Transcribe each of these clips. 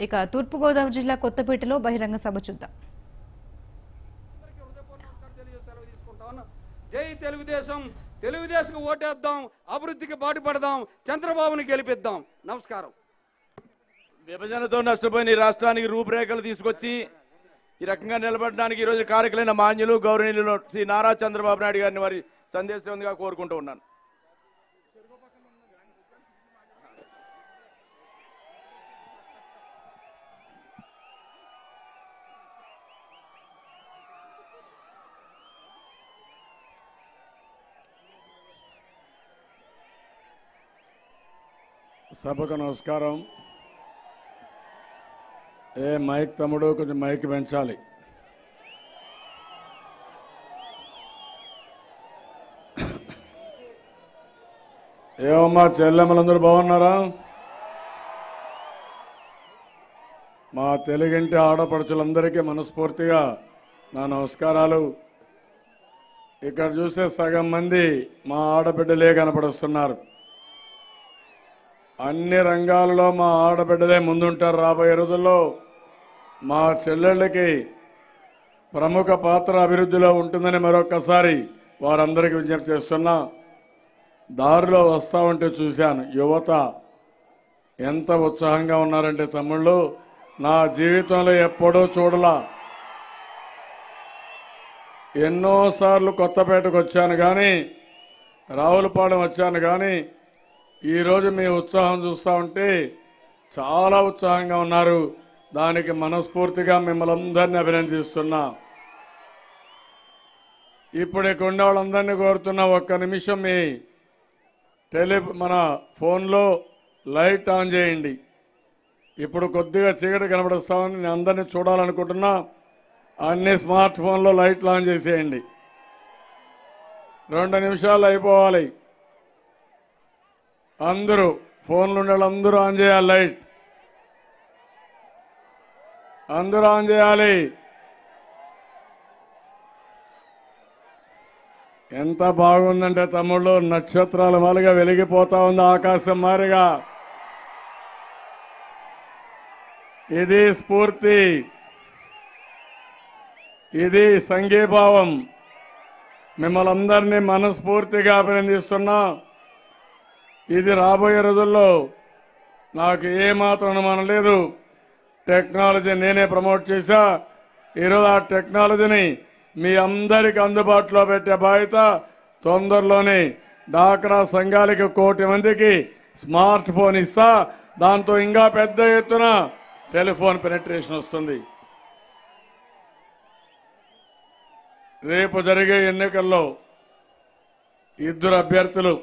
ఇక తూర్పుగోదావరి జిల్లా కొత్తపేటలో బహిరంగ సభ చూద్దాం. జై తెలుగుదేశం, తెలుగుదేశం ఓటేద్దాం, అభివృద్ధికి పాటుపడదాం, చంద్రబాబుని గెలిపిద్దాం. నమస్కారం. విభజనతో నష్టపోయిన ఈ రాష్ట్రానికి రూపురేఖలు తీసుకొచ్చి ఈ రకంగా నిలబడడానికి ఈరోజు కార్యక్రమ మాన్యులు గౌరవనీయులు శ్రీ నారా చంద్రబాబు నాయుడు గారిని వారి సందేశంగా కోరుకుంటూ ఉన్నాను. సభకు నమస్కారం. మైక్ తమ్ముడు, కొంచెం మైక్ పెంచాలి. ఏమమ్మా చెల్లెమ్మలందరూ బాగున్నారా? మా తెలుగింటి ఆడపడుచులందరికీ మనస్ఫూర్తిగా నా నమస్కారాలు. ఇక్కడ చూసే సగం మంది మా ఆడబిడ్డలే కనపడుస్తున్నారు. అన్ని రంగాలలో మా ఆడబిడ్డలే ముందుంటారు. రాబోయే రోజుల్లో మా చెల్లెళ్ళకి ప్రముఖ పాత్ర అభివృద్ధిలో ఉంటుందని మరొకసారి వారందరికీ విజ్ఞప్తి చేస్తున్నా. దారిలో వస్తా ఉంటే చూశాను, యువత ఎంత ఉత్సాహంగా ఉన్నారంటే తమ్ముళ్ళు, నా జీవితంలో ఎప్పుడూ చూడలా. ఎన్నోసార్లు కొత్తపేటకు వచ్చాను కానీ, రావులపాలెం వచ్చాను కానీ, ఈరోజు మీ ఉత్సాహం చూస్తూ ఉంటే చాలా ఉత్సాహంగా ఉన్నారు. దానికి మనస్ఫూర్తిగా మిమ్మల్ని అందరినీ అభినందిస్తున్నా. ఇప్పుడు ఇక్కడ ఉండే వాళ్ళందరినీ కోరుతున్నా, ఒక్క నిమిషం మీ మన ఫోన్లో లైట్ ఆన్ చేయండి. ఇప్పుడు కొద్దిగా చీకటి కనబడుస్తామని నేను అందరినీ చూడాలనుకుంటున్నా. అన్ని స్మార్ట్ ఫోన్లో లైట్లు ఆన్ చేసేయండి. 2 నిమిషాలు అయిపోవాలి. అందరూ ఫోన్లు ఉండే వాళ్ళందరూ ఆన్ చేయాలి. లైట్ అందరూ ఆన్ చేయాలి. ఎంత బాగుందంటే తమ్ముళ్ళు, నక్షత్రాల మాదిరిగా వెలిగిపోతా ఉంది ఆకాశం మారిగా. ఇది స్ఫూర్తి, ఇది సంఘీభావం. మిమ్మల్ని అందరినీ మనస్ఫూర్తిగా అభినందిస్తున్నా. ఇది రాబోయే రోజుల్లో నాకు ఏమాత్రం అనుమానం లేదు, టెక్నాలజీ నేనే ప్రమోట్ చేశా. ఈరోజు ఆ టెక్నాలజీని మీ అందరికి అందుబాటులో పెట్టే బాధ్యత తొందరలోనే డాక్రా సంఘాలకి 1 కోటి మందికి స్మార్ట్ ఫోన్ ఇస్తా. దాంతో ఇంకా పెద్ద ఎత్తున టెలిఫోన్ పెనట్రేషన్ వస్తుంది. రేపు జరిగే ఎన్నికల్లో 2 అభ్యర్థులు,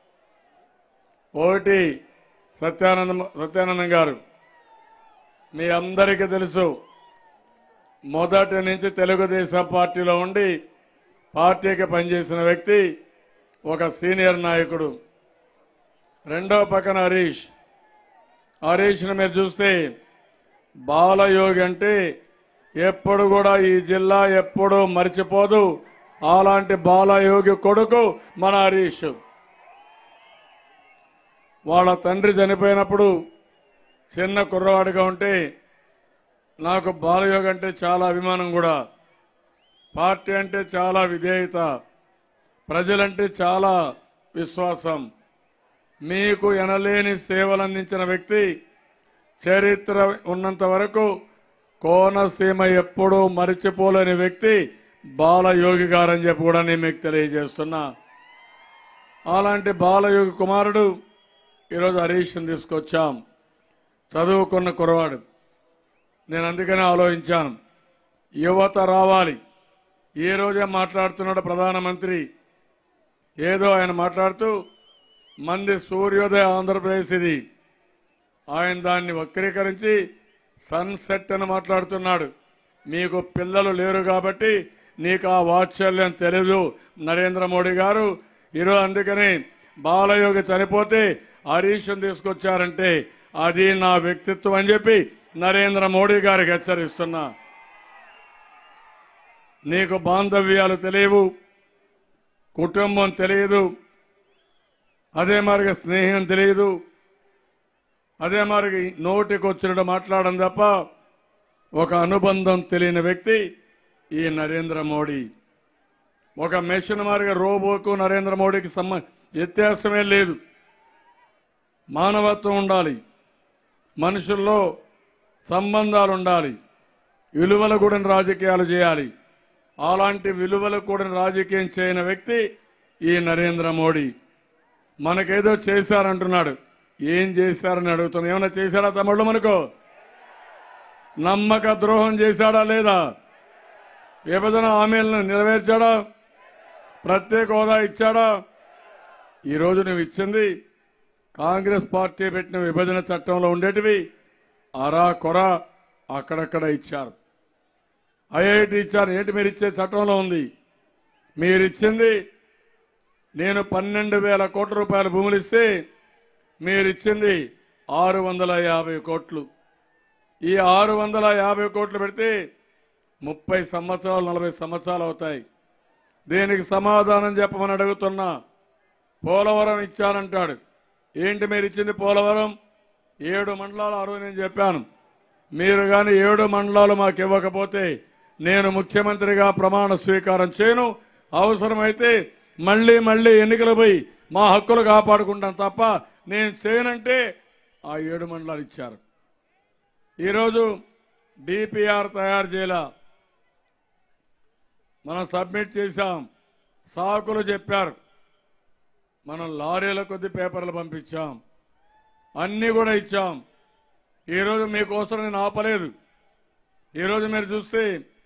ఒకటి సత్యానందం గారు. మీ అందరికీ తెలుసు, మొదటి నుంచి తెలుగుదేశం పార్టీలో ఉండి పార్టీకి పనిచేసిన వ్యక్తి, ఒక సీనియర్ నాయకుడు. రెండో పక్కన హరీష్ను మీరు చూస్తే బాలయోగి అంటే ఎప్పుడు కూడా ఈ జిల్లా ఎప్పుడూ మర్చిపోదు. అలాంటి బాలయోగి కొడుకు మన హరీష్. వాళ్ళ తండ్రి చనిపోయినప్పుడు చిన్న కుర్రవాడిగా ఉంటే నాకు బాలయోగి అంటే చాలా అభిమానం కూడా. పార్టీ అంటే చాలా విధేయత, ప్రజలంటే చాలా విశ్వాసం. మీకు ఎనలేని సేవలు అందించిన వ్యక్తి. చరిత్ర ఉన్నంత వరకు కోనసీమ ఎప్పుడూ మరిచిపోలేని వ్యక్తి బాలయోగి గారని చెప్పి కూడా నేను మీకు తెలియజేస్తున్నా. అలాంటి బాలయోగి కుమారుడు ఈరోజు హరీష్ని తీసుకొచ్చాం. చదువుకున్న కుర్రవాడు. నేను అందుకనే ఆలోచించాను, యువత రావాలి. ఈ రోజే మాట్లాడుతున్నాడు ప్రధానమంత్రి. ఏదో ఆయన మాట్లాడుతూ మంది సూర్యోదయ ఆంధ్రప్రదేశ్ ఇది, ఆయన దాన్ని వక్రీకరించి సన్సెట్ అని మాట్లాడుతున్నాడు. మీకు పిల్లలు లేరు కాబట్టి నీకు ఆ వాత్సల్యం తెలియదు నరేంద్ర మోడీ గారు. ఈరోజు అందుకని బాలయోగి చనిపోతే హరీష్ను తీసుకొచ్చారంటే అది నా వ్యక్తిత్వం అని చెప్పి నరేంద్ర మోడీ గారికి హెచ్చరిస్తున్నా. నీకు బాంధవ్యాలు తెలియవు, కుటుంబం తెలియదు, అదే మరిగా స్నేహం తెలియదు. అదే మరి నోటికి వచ్చినట్టు మాట్లాడడం తప్ప ఒక అనుబంధం తెలియని వ్యక్తి ఈ నరేంద్ర మోడీ. ఒక మెషిన్ మారిగా రోబోకు నరేంద్ర మోడీకి వ్యత్యాసమే లేదు. మానవత్వం ఉండాలి, మనుషుల్లో సంబంధాలు ఉండాలి, విలువలు కూడిన రాజకీయాలు చేయాలి. అలాంటి విలువలు కూడిన రాజకీయం చేయని వ్యక్తి ఈ నరేంద్ర మోడీ. మనకేదో చేశారంటున్నాడు. ఏం చేశారని అడుగుతున్నాం. ఏమైనా చేశాడా తమ్ముళ్ళు? మనకు నమ్మక ద్రోహం చేశాడా లేదా? విభజన హామీలను నెరవేర్చాడా? ప్రత్యేక హోదా ఇచ్చాడా? ఈరోజు నువ్వు ఇచ్చింది కాంగ్రెస్ పార్టీ పెట్టిన విభజన చట్టంలో ఉండేటివి అరా కొర అక్కడక్కడ ఇచ్చారు. ఐఐటి ఇచ్చారు. ఏంటి మీరు ఇచ్చే చట్టంలో ఉంది? మీరిచ్చింది నేను 12,000 కోట్ల రూపాయల భూములు ఇస్తే మీరిచ్చింది 650 కోట్లు. ఈ 650 కోట్లు పెడితే 30 సంవత్సరాలు 40 సంవత్సరాలు అవుతాయి. దీనికి సమాధానం చెప్పమని అడుగుతున్నా. పోలవరం ఇచ్చానంటాడు. ఏంటి మీరు ఇచ్చింది పోలవరం? 7 మండలాలు ఆ రోజు నేను చెప్పాను. మీరు కానీ 7 మండలాలు మాకు ఇవ్వకపోతే నేను ముఖ్యమంత్రిగా ప్రమాణ స్వీకారం చేయను. అవసరమైతే మళ్ళీ ఎన్నికలు పోయి మా హక్కులు కాపాడుకుంటాను తప్ప నేను చేయనంటే ఆ 7 మండలాలు ఇచ్చారు. ఈరోజు డిపిఆర్ తయారు చేయాల మనం సబ్మిట్ చేశాం. సాకులు చెప్పారు. మనం లారీల కొద్ది పేపర్లు పంపించాం. అన్నీ కూడా ఇచ్చాం. ఈరోజు మీకోసం నేను ఆపలేదు. ఈరోజు మీరు చూస్తే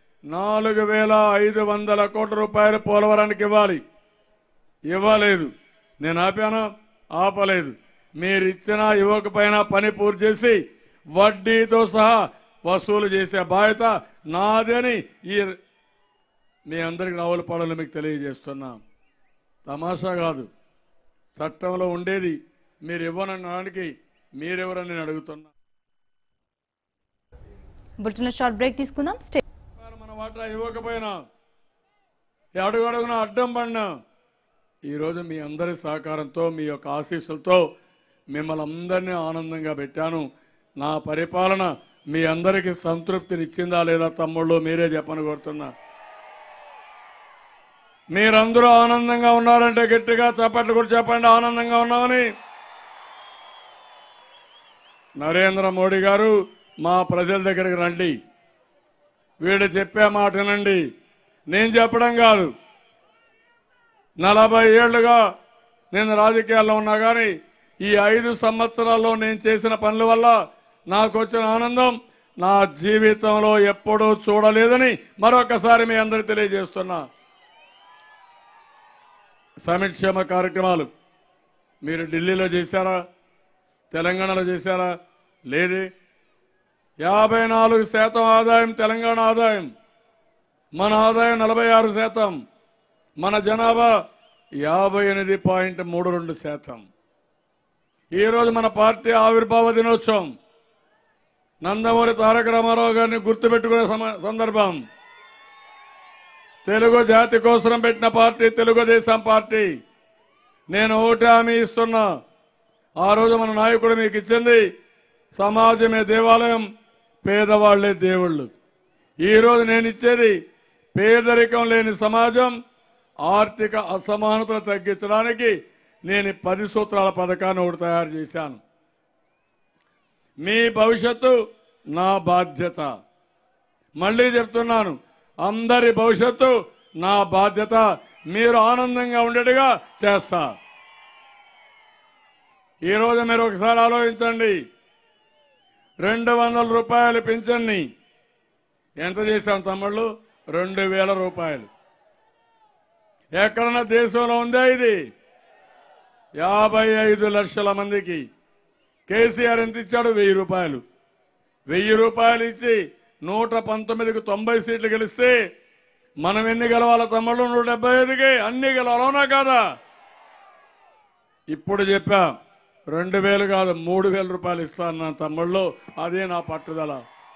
4,500 కోట్ల రూపాయలు పోలవరానికి ఇవ్వలేదు. నేను ఆపానా? ఆపలేదు. మీరు ఇచ్చినా ఇవ్వకపోయినా పని పూర్తి చేసి వడ్డీతో సహా వసూలు చేసే బాధ్యత నాదని మీ అందరికి రావులపాడలో మీకు తెలియజేస్తున్నా. తమాషా కాదు, చట్టంలో ఉండేది. మీరు ఇవ్వనడానికి మీరెవరని నేను అడుగుతున్నా. బులెటిన్లో షార్ట్ బ్రేక్ తీసుకుందాం. మన వాటా ఇవ్వకపోయినా అడుగున అడ్డం పడినా ఈరోజు మీ అందరి సహకారంతో మీ యొక్క ఆశీస్సులతో మిమ్మల్ని అందరినీ ఆనందంగా పెట్టాను. నా పరిపాలన మీ అందరికీ సంతృప్తినిచ్చిందా లేదా తమ్ముళ్ళు మీరే చెప్పని కోరుతున్నా. మీరందరూ ఆనందంగా ఉన్నారంటే గట్టిగా చప్పట్లు కూడా చెప్పండి ఆనందంగా ఉన్నామని. నరేంద్ర మోడీ గారు మా ప్రజల దగ్గరికి రండి, వీడు చెప్పే మాట వినండి. నేను చెప్పడం కాదు. 40 ఏళ్లుగా నేను రాజకీయాల్లో ఉన్నా కానీ ఈ 5 సంవత్సరాల్లో నేను చేసిన పనుల వల్ల నాకు వచ్చిన ఆనందం నా జీవితంలో ఎప్పుడూ చూడలేదని మరొకసారి మీ అందరికీ తెలియజేస్తున్నా. సంక్షేమ కార్యక్రమాలు మీరు ఢిల్లీలో చేశారా? తెలంగాణలో చేశారా? లేదే. 54% ఆదాయం తెలంగాణ ఆదాయం, మన ఆదాయం 46%, మన జనాభా 58.32%. ఈరోజు మన పార్టీ ఆవిర్భావ దినోత్సవం. నందమూరి తారక రామారావు గారిని గుర్తుపెట్టుకునే సందర్భం. తెలుగు జాతి కోసం పెట్టిన పార్టీ తెలుగుదేశం పార్టీ. నేను ఒకటి హామీ ఇస్తున్నా. ఆ రోజు మన నాయకుడు మీకు ఇచ్చింది సమాజమే దేవాలయం, పేదవాళ్లే దేవుళ్ళు. ఈరోజు నేను ఇచ్చేది పేదరికం లేని సమాజం, ఆర్థిక అసమానతలు తగ్గించడానికి నేను 10 సూత్రాల పథకాన్ని ఒకటి తయారు చేశాను. మీ భవిష్యత్తు నా బాధ్యత. మళ్ళీ చెప్తున్నాను, అందరి భవిష్యత్తు నా బాధ్యత. మీరు ఆనందంగా ఉండేట్టుగా చేస్తా. ఈరోజు మీరు ఒకసారి ఆలోచించండి. 200 రూపాయలు పింఛన్ని ఎంత చేశాం తమ్ముళ్ళు? 2,000 రూపాయలు. ఎక్కడన్నా దేశంలో ఉందా ఇది? 55 లక్షల మందికి. కేసీఆర్ ఎంత ఇచ్చాడు? 1000 రూపాయలు. 1000 రూపాయలు ఇచ్చి 119కి 90 సీట్లు గెలిస్తే మనం ఎన్ని గెలవాల తమ్ముళ్ళు? 175కి అన్ని గెలవాలవునా కాదా? ఇప్పుడు చెప్పా 2,000 కాదు 3,000 రూపాయలు ఇస్తాను నా తమ్ముళ్ళు. అదే నా పట్టుదల.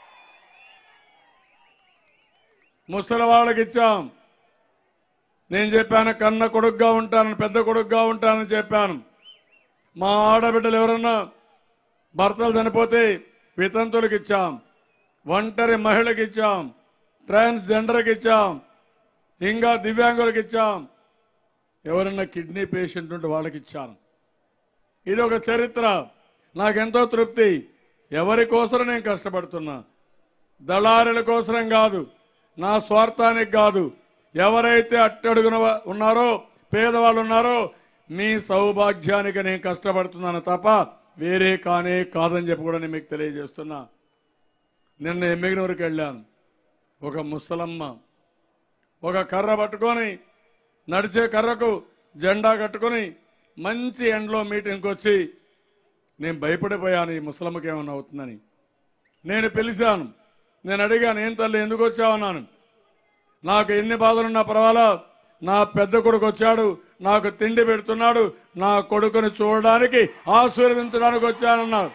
ముసలి వాళ్ళకి ఇచ్చాం. నేను చెప్పాను కన్న కొడుకుగా ఉంటానని, పెద్ద కొడుకుగా ఉంటానని చెప్పాను. మా ఆడబిడ్డలు ఎవరన్నా భర్తలు చనిపోతే వితంతులకు ఇచ్చాం, ఒంటరి మహిళకి ఇచ్చాం, ట్రాన్స్జెండర్కి ఇచ్చాం, ఇంకా దివ్యాంగులకు ఇచ్చాం, ఎవరన్నా కిడ్నీ పేషెంట్ ఉంటే వాళ్ళకి ఇచ్చాను. ఇది ఒక చరిత్ర. నాకెంతో తృప్తి. ఎవరి కోసం నేను కష్టపడుతున్నా, దళారుల కోసం కాదు, నా స్వార్థానికి కాదు. ఎవరైతే అట్టడుగున ఉన్నారో, పేదవాళ్ళు ఉన్నారో, మీ సౌభాగ్యానికి నేను కష్టపడుతున్నాను తప్ప వేరే కానే కాదని చెప్పి కూడా నేను మీకు తెలియజేస్తున్నా. నిన్న ఎమ్మిగినూరుకి వెళ్ళాను. ఒక ముసలమ్మ ఒక కర్ర పట్టుకొని, నడిచే కర్రకు జెండా కట్టుకొని మంచి ఎండలో మీటింగ్కి వచ్చి, నేను భయపడిపోయాను ఈ ముసలమ్మకి ఏమన్నా అవుతుందని. నేను పిలిచాను, నేను అడిగాను, ఏం తల్లి ఎందుకు వచ్చావన్నాను. నాకు ఎన్ని బాధలున్నా పర్వాలా, నా పెద్ద కొడుకు వచ్చాడు, నాకు తిండి పెడుతున్నాడు, నా కొడుకుని చూడడానికి ఆశీర్వదించడానికి వచ్చానన్నారు.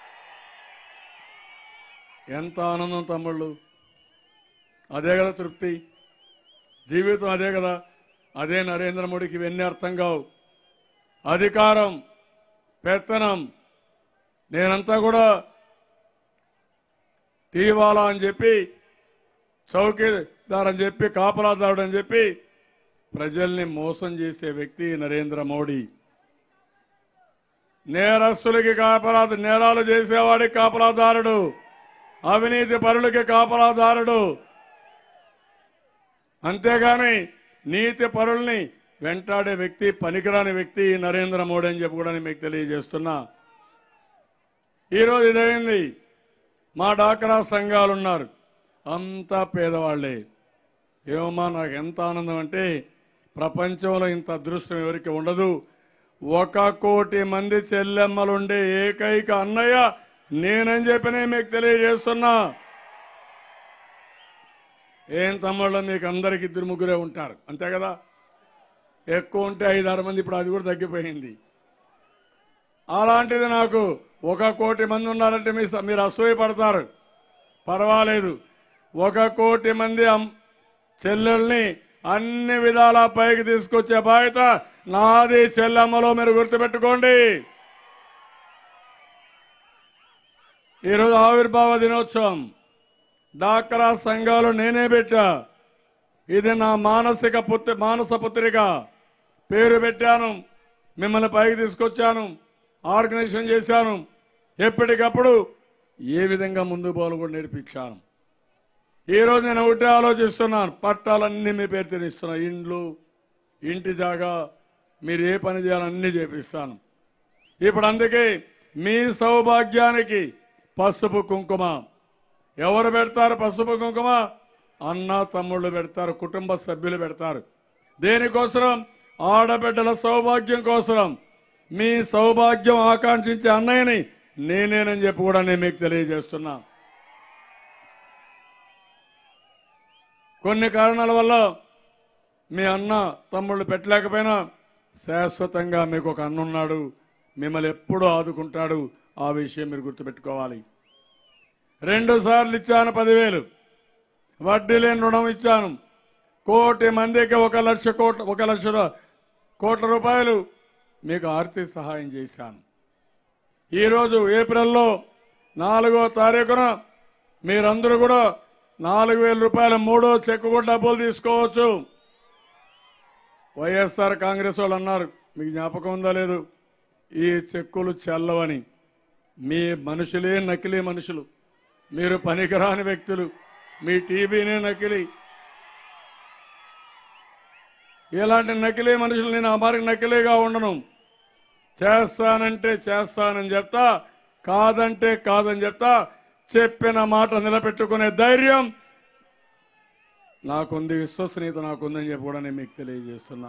ఎంత ఆనందం తమ్ముళ్ళు. అదే కదా తృప్తి, జీవితం అదే కదా. అదే నరేంద్ర మోడీకి ఇవన్నీ అర్థం కావు. అధికారం, పెత్తనం, నేనంతా కూడా టీవాలా అని చెప్పి, చౌకీదార్ అని చెప్పి, కాపలాదారుడు అని చెప్పి ప్రజల్ని మోసం చేసే వ్యక్తి నరేంద్ర మోడీ. నేరస్తులకి కాపలాదారు, నేరాలు చేసేవాడికి కాపలాదారుడు, అవినీతి పరులకి కాపలాదారుడు. అంతేగాని నీతి పరుల్ని వెంటాడే వ్యక్తి, పనికిరాని వ్యక్తి నరేంద్ర మోడీ అని చెప్పి కూడా మీకు తెలియజేస్తున్నా. ఈరోజు ఇదైంది. మా డాక్రా సంఘాలు ఉన్నారు, అంతా పేదవాళ్లే. ఏమమ్మా నాకు ఎంత ఆనందం అంటే, ప్రపంచంలో ఇంత అదృష్టం ఎవరికి ఉండదు. 1 కోటి మంది చెల్లెమ్మలుండే ఏకైక అన్నయ్య నేనని చెప్పి నేను మీకు తెలియజేస్తున్నా. ఏం తమ్ముళ్ళు, మీకు అందరికి 2-3 ఉంటారు అంతే కదా. ఎక్కువ ఉంటే 5-6 మంది, ఇప్పుడు అది కూడా తగ్గిపోయింది. అలాంటిది నాకు 1 కోటి మంది ఉన్నారంటే మీరు అసూయపడతారు. పర్వాలేదు, 1 కోటి మంది చెల్లెల్ని అన్ని విధాలా పైకి తీసుకొచ్చే బాధ్యత నాది. చెల్లెమ్మలో మీరు గుర్తుపెట్టుకోండి. ఈరోజు ఆవిర్భావ దినోత్సవం డాక్రా సంఘాలు నేనే పెట్టా. ఇది నా మానస పుత్రిక పేరు పెట్టాను. మిమ్మల్ని పైకి తీసుకొచ్చాను, ఆర్గనైజేషన్ చేశాను. ఎప్పటికప్పుడు ఏ విధంగా ముందు పోలు కూడా నేర్పించాను. ఈరోజు నేను ఒకటే ఆలోచిస్తున్నాను, పట్టాలన్నీ మీ పేరు తినిస్తున్నా. ఇండ్లు, ఇంటి జాగా, మీరు ఏ పని చేయాలన్నీ చేపిస్తాను. ఇప్పుడు అందుకే మీ సౌభాగ్యానికి పసుపు కుంకుమ ఎవరు పెడతారు? పసుపు కుంకుమ అన్న తమ్ముళ్ళు పెడతారు, కుటుంబ సభ్యులు పెడతారు. దేనికోసం? ఆడబిడ్డల సౌభాగ్యం కోసం. మీ సౌభాగ్యం ఆకాంక్షించే అన్నయ్యని నేనేనని చెప్పి కూడా నేను మీకు తెలియజేస్తున్నా. కొన్ని కారణాల వల్ల మీ అన్న తమ్ముళ్ళు పెట్టలేకపోయినా శాశ్వతంగా మీకు ఒక అన్న ఉన్నాడు, మిమ్మల్ని ఎప్పుడూ ఆదుకుంటాడు. ఆ విషయం మీరు గుర్తుపెట్టుకోవాలి. 2 సార్లు ఇచ్చాను 10,000, వడ్డీ లేని రుణం ఇచ్చాను. 1 కోటి మందికి 1 లక్ష కోట్ల రూపాయలు మీకు ఆర్థిక సహాయం చేశాను. ఈరోజు ఏప్రిల్లో 4వ తారీఖున మీరందరూ కూడా 4,000 రూపాయల 3వ చెక్కు కూడా డబ్బులు తీసుకోవచ్చు. వైఎస్ఆర్ కాంగ్రెస్ వాళ్ళు అన్నారు, మీకు జ్ఞాపకం ఉందా లేదు, ఈ చెక్కులు చెల్లవని. మీ మనుషులే నకిలీ మనుషులు, మీరు పనికిరాని వ్యక్తులు, మీ టీవీనే నకిలీ. ఇలాంటి నకిలీ మనుషులు నేను అమరికి నకిలీగా ఉండను. చేస్తానంటే చేస్తానని చెప్తా, కాదంటే కాదని చెప్తా. చెప్పిన మాట నిలబెట్టుకునే ధైర్యం నాకుంది, విశ్వసనీయత నాకుందని చెప్పి కూడా నేను మీకు తెలియజేస్తున్నా.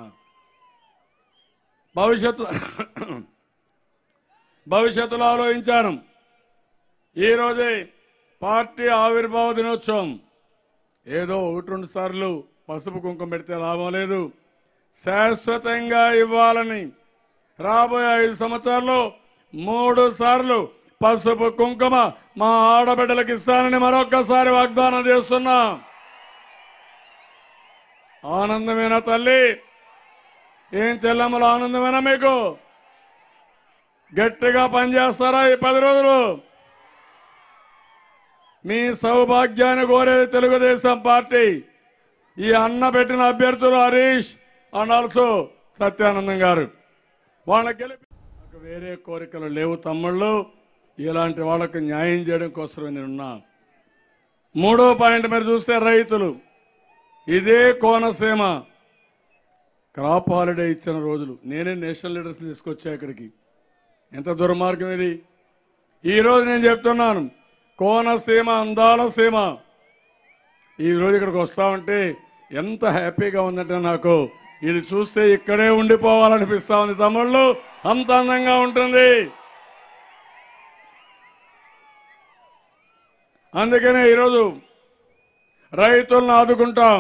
భవిష్యత్తులో ఆలోచించాను. ఈరోజే పార్టీ ఆవిర్భావ దినోత్సవం. ఏదో 1-2 సార్లు పసుపు కుంకుమ పెడితే లాభం లేదు, శాశ్వతంగా ఇవ్వాలని రాబోయే 5 సంవత్సరాల్లో 3 సార్లు పసుపు కుంకుమ మా ఆడబిడ్డలకు ఇస్తానని మరొక్కసారి వాగ్దానం చేస్తున్నా. ఆనందమేనా తల్లి? ఏం చెల్లమ్మలు, ఆనందమేనా మీకు? గట్టిగా పనిచేస్తారా ఈ 10 రోజులు? మీ సౌభాగ్యాన్ని కోరేది తెలుగుదేశం పార్టీ. ఈ అన్న పెట్టిన అభ్యర్థులు హరీష్ అండ్ ఆల్సో సత్యానందం గారు. వాళ్ళకి గెలిపి నాకు వేరే కోరికలు లేవు తమ్ముళ్ళు. ఇలాంటి వాళ్ళకు న్యాయం చేయడం కోసమే నేనున్నా. 3వ పాయింట్ మీరు చూస్తే రైతులు ఇదే కోనసీమ క్రాప్ హాలిడే ఇచ్చిన రోజులు నేనే నేషనల్ లీడర్స్ తీసుకొచ్చా ఇక్కడికి. ఎంత దుర్మార్గం ఇది! ఈరోజు నేను చెప్తున్నాను, కోనసీమ అందాల సీమ. ఈరోజు ఇక్కడికి వస్తామంటే ఎంత హ్యాపీగా ఉందంటే నాకు ఇది చూస్తే ఇక్కడే ఉండిపోవాలనిపిస్తా ఉంది తమ్ముళ్ళు. అంత అందంగా ఉంటుంది. అందుకనే ఈరోజు రైతులను ఆదుకుంటాం.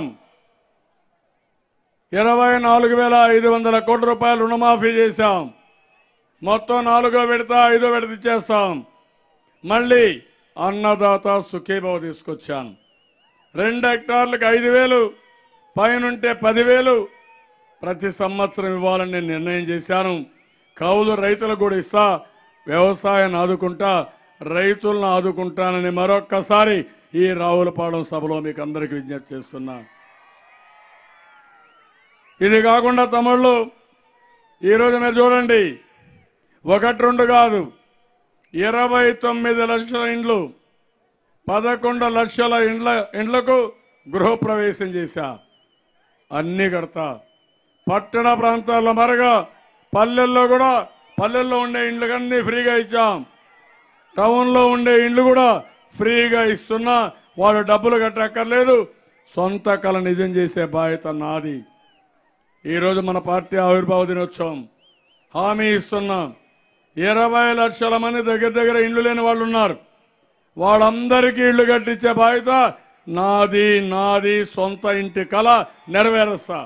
24,500 కోట్ల రూపాయలు రుణమాఫీ చేశాం. మొత్తం 4వ విడత 5వ విడత ఇచ్చేస్తాం. మళ్ళీ అన్నదాత సుఖీభావ తీసుకొచ్చాను. 2 హెక్టార్లకు 5,000, పైనుంటే 10,000 ప్రతి సంవత్సరం ఇవ్వాలని నేను నిర్ణయం చేశాను. కౌలు రైతులకు కూడా ఇస్తా. వ్యవసాయాన్ని ఆదుకుంటా, రైతులను ఆదుకుంటానని మరొక్కసారి ఈ రావులపాలెం సభలో మీకు అందరికీ విజ్ఞప్తి చేస్తున్నా. ఇది కాకుండా తమ్ముళ్ళు ఈరోజు మీరు చూడండి, 1-2 కాదు, 29 లక్షల ఇండ్లు, 11 లక్షల ఇండ్లకు గృహప్రవేశం చేశా. అన్నీ కడతా. పట్టణ ప్రాంతాల్లో మరగా పల్లెల్లో కూడా, పల్లెల్లో ఉండే ఇండ్లకన్నీ ఫ్రీగా ఇచ్చాం. టౌన్లో ఉండే ఇండ్లు కూడా ఫ్రీగా ఇస్తున్నా. వాడు డబ్బులు కట్టక్కర్లేదు. సొంత కళ నిజం చేసే బాధ్యత నాది. ఈరోజు మన పార్టీ ఆవిర్భావ దినోత్సవం హామీ ఇస్తున్నాం. 20 లక్షల మంది దగ్గర ఇండ్లు లేని వాళ్ళు ఉన్నారు. వాళ్ళందరికీ ఇళ్లు కట్టించే బాధ్యత నాది. సొంత ఇంటి కళ నెరవేరుస్తా.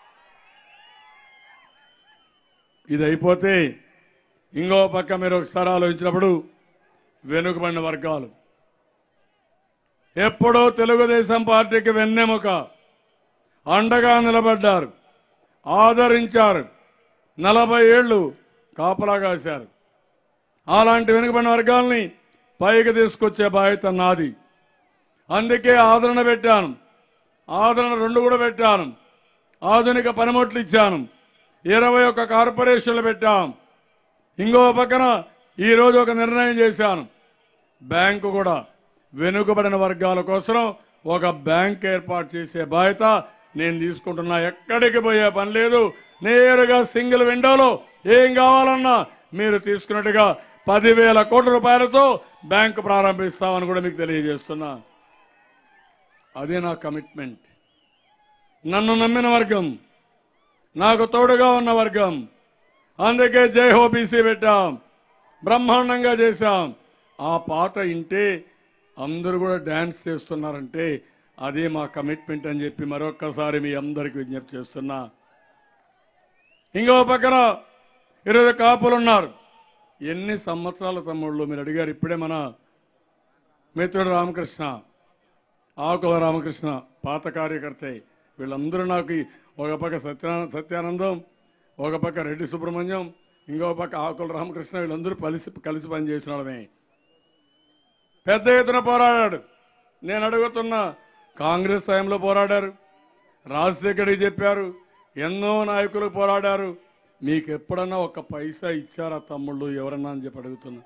ఇది అయిపోతే ఇంకో పక్క మీరు ఒకసారి ఆలోచించినప్పుడు వెనుకబడిన వర్గాలు ఎప్పుడో తెలుగుదేశం పార్టీకి వెన్నెముక, అండగా నిలబడ్డారు, ఆదరించారు, 40 ఏళ్ళు కాపలా కాశారు. అలాంటి వెనుకబడిన వర్గాల్ని పైకి తీసుకొచ్చే బాధ్యత నాది. అందుకే ఆదరణ పెట్టాను. ఆదరణ 2 కూడా పెట్టాను. ఆధునిక పనిముట్లు ఇచ్చాను. 21 కార్పొరేషన్లు పెట్టాం. ఇంకో పక్కన ఈరోజు ఒక నిర్ణయం చేశాను. బ్యాంకు కూడా వెనుకబడిన వర్గాల కోసం ఒక బ్యాంక్ ఏర్పాటు చేసే బాధ్యత నేను తీసుకుంటున్నా. ఎక్కడికి పోయే పని లేదు. నేరుగా సింగిల్ విండోలో ఏం కావాలన్నా మీరు తీసుకున్నట్టుగా 10,000 కోట్ల రూపాయలతో బ్యాంకు ప్రారంభిస్తామని కూడా మీకు తెలియజేస్తున్నా. అదే నా కమిట్మెంట్. నన్ను నమ్మిన వర్గం, నాకు తోడుగా ఉన్న వర్గం. అందుకే జై హో బీసీ పెట్టాం, బ్రహ్మాండంగా చేశాం. ఆ పాట వింటే అందరూ కూడా డ్యాన్స్ చేస్తున్నారంటే అదే మా కమిట్మెంట్ అని చెప్పి మరొక్కసారి మీ అందరికీ విజ్ఞప్తి చేస్తున్నా. ఇంకో పక్కన ఈరోజు కాపులు ఉన్నారు. ఎన్ని సంవత్సరాల తమ్ముళ్ళు మీరు అడిగారు. ఇప్పుడే మన మిత్రుడు రామకృష్ణ, ఆకుల రామకృష్ణ పాత కార్యకర్త. వీళ్ళందరూ నాకు ఒక పక్క సత్యానందం, ఒక పక్క రెడ్డి సుబ్రహ్మణ్యం, ఇంకో పక్క ఆకుల రామకృష్ణ, వీళ్ళందరూ కలిసి పనిచేసిన వాళ్ళమే. పెద్ద ఎత్తున పోరాడాడు. నేను అడుగుతున్నా, కాంగ్రెస్ టైంలో పోరాడారు, రాజశేఖర్కి చెప్పారు, ఎన్నో నాయకులు పోరాడారు. మీకు ఎప్పుడన్నా ఒక పైసా ఇచ్చారా తమ్ముళ్ళు ఎవరన్నా అని చెప్పి అడుగుతున్నా.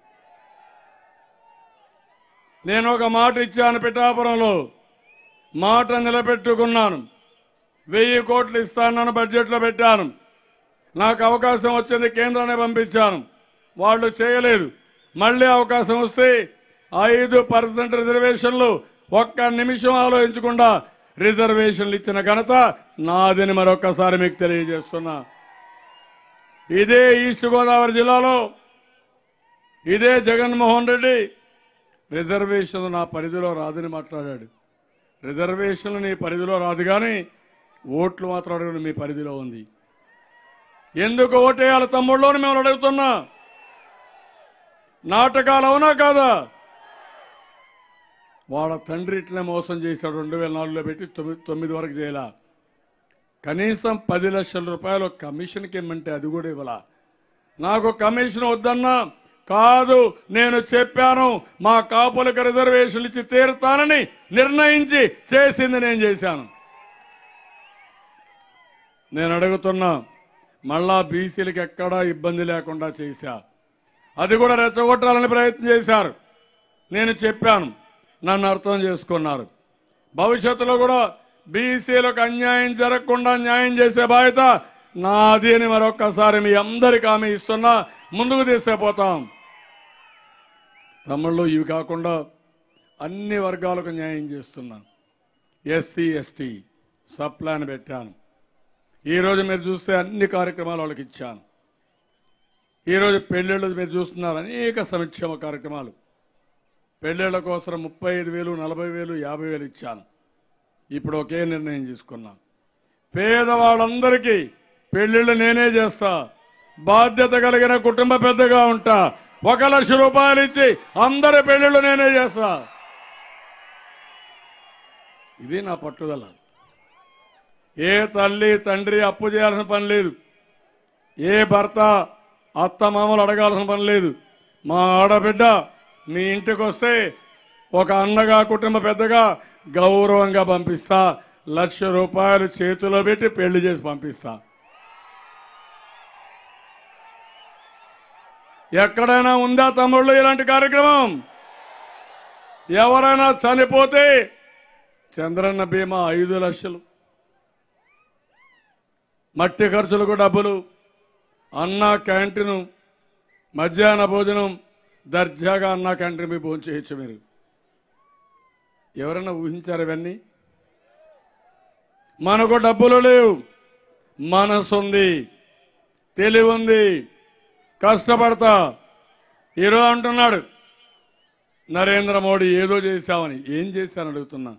నేను ఒక మాట ఇచ్చాను పిఠాపురంలో, మాట నిలబెట్టుకున్నాను. 1000 కోట్లు ఇస్తానని బడ్జెట్లో పెట్టాను. నాకు అవకాశం వచ్చింది, కేంద్రాన్ని పంపించాను, వాళ్ళు చేయలేదు. మళ్ళీ అవకాశం వస్తే 5% రిజర్వేషన్లు ఒక్క నిమిషం ఆలోచించకుండా రిజర్వేషన్లు ఇచ్చిన ఘనత నాదని మరొకసారి మీకు తెలియజేస్తున్నా. ఇదే ఈస్ట్ గోదావరి జిల్లాలో ఇదే జగన్మోహన్ రెడ్డి రిజర్వేషన్లు నా పరిధిలో రాదని మాట్లాడాడు. రిజర్వేషన్లు నీ పరిధిలో రాదు కానీ ఓట్లు మాత్రం మీ పరిధిలో ఉంది. ఎందుకు ఓటేయాలి తమ్ముళ్ళు అని మేము అడుగుతున్నా. నాటకాలు అవునా కాదా? వాళ్ళ తండ్రి ఇట్లనే మోసం చేశాడు. 2004లో పెట్టి 9 వరకు చేయాల. కనీసం 10 లక్షల రూపాయలు కమిషన్కి ఇమ్మంటే అది కూడా ఇవ్వాల. నాకు కమిషన్ వద్దన్నా కాదు, నేను చెప్పాను మా కాపులకు రిజర్వేషన్లు ఇచ్చి తీరుతానని నిర్ణయించి చేసింది నేను చేశాను. నేను అడుగుతున్నా, మళ్ళా బీసీలకు ఎక్కడా ఇబ్బంది లేకుండా చేశా. అది కూడా రెచ్చగొట్టాలని ప్రయత్నం చేశారు. నేను చెప్పాను, నన్ను అర్థం చేసుకున్నారు. భవిష్యత్తులో కూడా బీసీలకు అన్యాయం జరగకుండా న్యాయం చేసే బాధ్యత నాది అని మరొక్కసారి మీ అందరికీ హామీ ఇస్తున్నా. ముందుకు తీసుకుపోతాం. తమిళ్లో ఇవి కాకుండా అన్ని వర్గాలకు న్యాయం చేస్తున్నాను. ఎస్సీ ఎస్టీ సబ్ ప్లాన్ పెట్టాను. ఈరోజు మీరు చూస్తే అన్ని కార్యక్రమాలు వాళ్ళకి ఇచ్చాను. ఈరోజు పెళ్ళిళ్ళు మీరు చూస్తున్నారు, అనేక సంక్షేమ కార్యక్రమాలు. పెళ్ళిళ్ళ కోసం 35,000, 40,000, 50,000 ఇచ్చాను. ఇప్పుడు ఒకే నిర్ణయం తీసుకున్నాను, పేదవాళ్ళందరికీ పెళ్ళిళ్ళు నేనే చేస్తా, బాధ్యత కలిగిన కుటుంబ పెద్దగా ఉంటా. 1,00,000 రూపాయలు ఇచ్చి అందరి పెళ్ళిళ్ళు నేనే చేస్తా. ఇది నా పట్టుదల. ఏ తల్లి తండ్రి అప్పు చేయాల్సిన పని లేదు. ఏ భర్త అత్త మామలు అడగాల్సిన పని లేదు. మా ఆడబిడ్డ మీ ఇంటికి వస్తే ఒక అన్నగా కుటుంబ పెద్దగా గౌరవంగా పంపిస్తా. 1,00,000 రూపాయలు చేతిలో పెట్టి పెళ్లి చేసి పంపిస్తా. ఎక్కడైనా ఉందా తమ్ముళ్ళు ఇలాంటి కార్యక్రమం? ఎవరైనా చనిపోతే చంద్రన్న బీమా 5 లక్షలు, మట్టి ఖర్చులకు డబ్బులు, అన్న క్యాంటీను, మధ్యాహ్న భోజనం, దర్జాగా అన్న క్యాంటీన్ మీ భోజనం చేయొచ్చు. మీరు ఎవరైనా ఊహించారు ఇవన్నీ? మనకు డబ్బులు లేవు, మనసు ఉంది, తెలివి ఉంది, కష్టపడతా. ఈరోజు అంటున్నాడు నరేంద్ర మోడీ ఏదో చేశామని. ఏం చేశాను అడుగుతున్నా?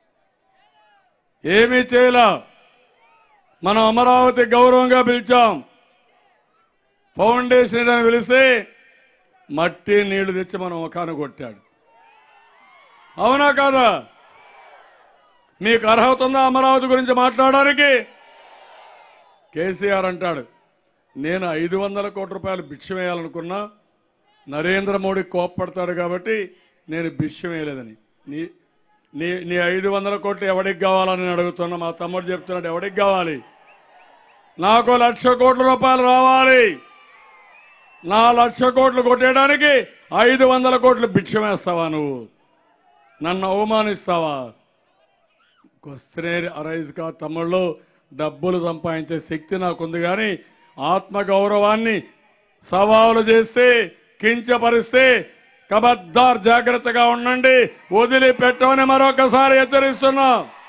ఏమీ చేయలా. మనం అమరావతి గౌరవంగా పిలిచాం. ఫౌండేషన్ అని పిలిస్తే మట్టి నీళ్లు తెచ్చి మనం ఒకను కొట్టాడు. అవునా కాదా? మీకు అర్హత ఉందా అమరావతి గురించి మాట్లాడడానికి? కేసీఆర్ అంటాడు, నేను 500 కోట్ల రూపాయలు భిక్ష వేయాలనుకున్నా, నరేంద్ర మోడీ కోప్పడతాడు కాబట్టి నేను భిక్ష వేయలేదని. నీ 500 కోట్లు ఎవడికి కావాలని అడుగుతున్నా. మా తమ్ముడు చెప్తున్నాడు, ఎవడికి కావాలి? నాకు 1,00,000 కోట్ల రూపాయలు రావాలి. నా 1,00,000 కోట్లు కొట్టేయడానికి 500 కోట్లు భిక్ష వేస్తావా? నువ్వు నన్ను అవమానిస్తావా? క్వశ్చన్ అరైజ్ కా తమ్ముళ్ళు. డబ్బులు సంపాదించే శక్తి నాకుంది, కానీ ఆత్మగౌరవాన్ని సవాలు చేస్తే, కించపరిస్తే కబద్దార్ జాగ్రత్తగా ఉండండి, వదిలిపెట్టమని మరొకసారి హెచ్చరిస్తున్నా.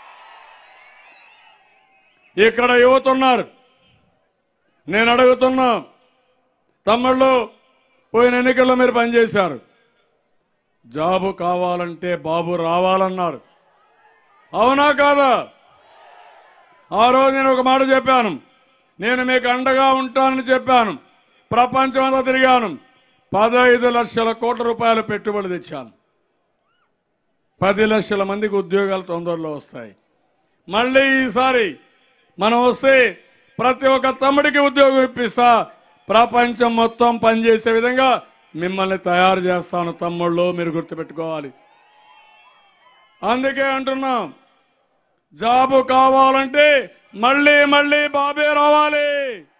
ఇక్కడ యువత ఉన్నారు. నేను అడుగుతున్నా, తమ్ముళ్ళు పోయిన ఎన్నికల్లో మీరు పనిచేశారు. జాబు కావాలంటే బాబు రావాలన్నారు. అవునా కాదా? ఆ రోజు నేను ఒక మాట చెప్పాను, నేను మీకు అండగా ఉంటానని చెప్పాను. ప్రపంచం అంతా తిరిగాను. 15 లక్షల కోట్ల రూపాయలు పెట్టుబడి తెచ్చాను. 10 లక్షల మందికి ఉద్యోగాలు తొందరలో వస్తాయి. మళ్ళీ ఈసారి మనం వస్తే ప్రతి ఒక్క తమ్ముడికి ఉద్యోగం ఇప్పిస్తా. ప్రపంచం మొత్తం పనిచేసే విధంగా మిమ్మల్ని తయారు చేస్తాను తమ్ముళ్ళు, మీరు గుర్తుపెట్టుకోవాలి. అందుకే అంటున్నాం, జాబు కావాలంటే మళ్ళీ మళ్ళీ బాబే రావాలి.